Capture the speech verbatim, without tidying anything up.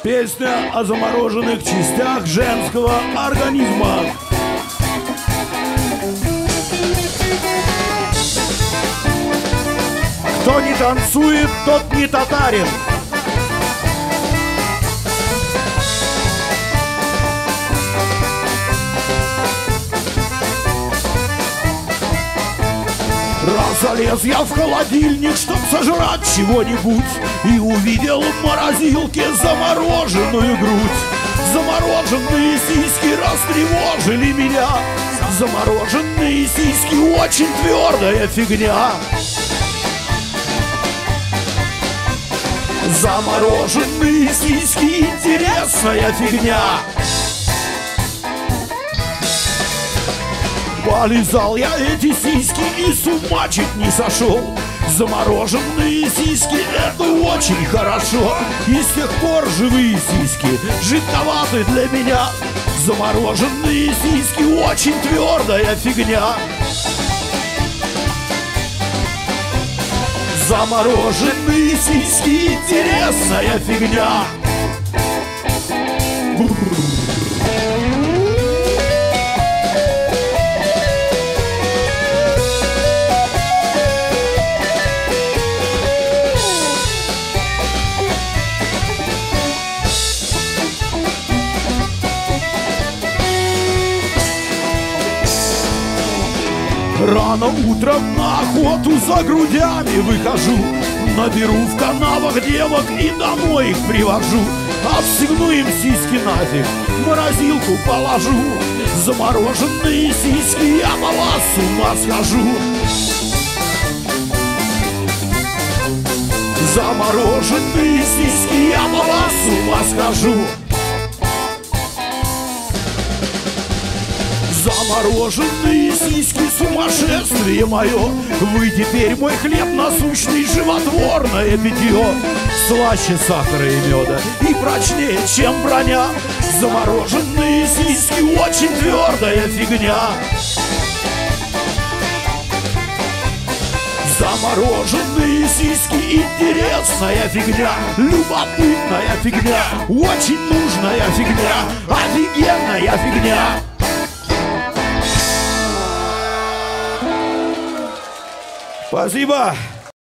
Песня о замороженных частях женского организма. Кто не танцует, тот не татарин. Залез я в холодильник, чтоб сожрать чего-нибудь, и увидел в морозилке замороженную грудь. Замороженные сиськи растревожили меня. Замороженные сиськи очень твердая фигня. Замороженные сиськи интересная фигня. Полизал я эти сиськи и с ума чуть не сошел. Замороженные сиськи — это очень хорошо. И с тех пор живые сиськи жидковаты для меня. Замороженные сиськи — очень твердая фигня. Замороженные сиськи — интересная фигня. Рано утром на охоту за грудями выхожу. Наберу в канавах девок и домой их привожу. Отстегну им сиськи нафиг, в морозилку положу. Замороженные сиськи, я по вас с ума схожу. Замороженные сиськи, я по вас с ума схожу. Замороженные сиськи — сумасшествие мое. Вы теперь мой хлеб насущный, животворное питье. Слаще сахара и меда и прочнее, чем броня. Замороженные сиськи — очень твердая фигня. Замороженные сиськи — интересная фигня. Любопытная фигня, очень нужная фигня. Офигенная фигня. Спасибо.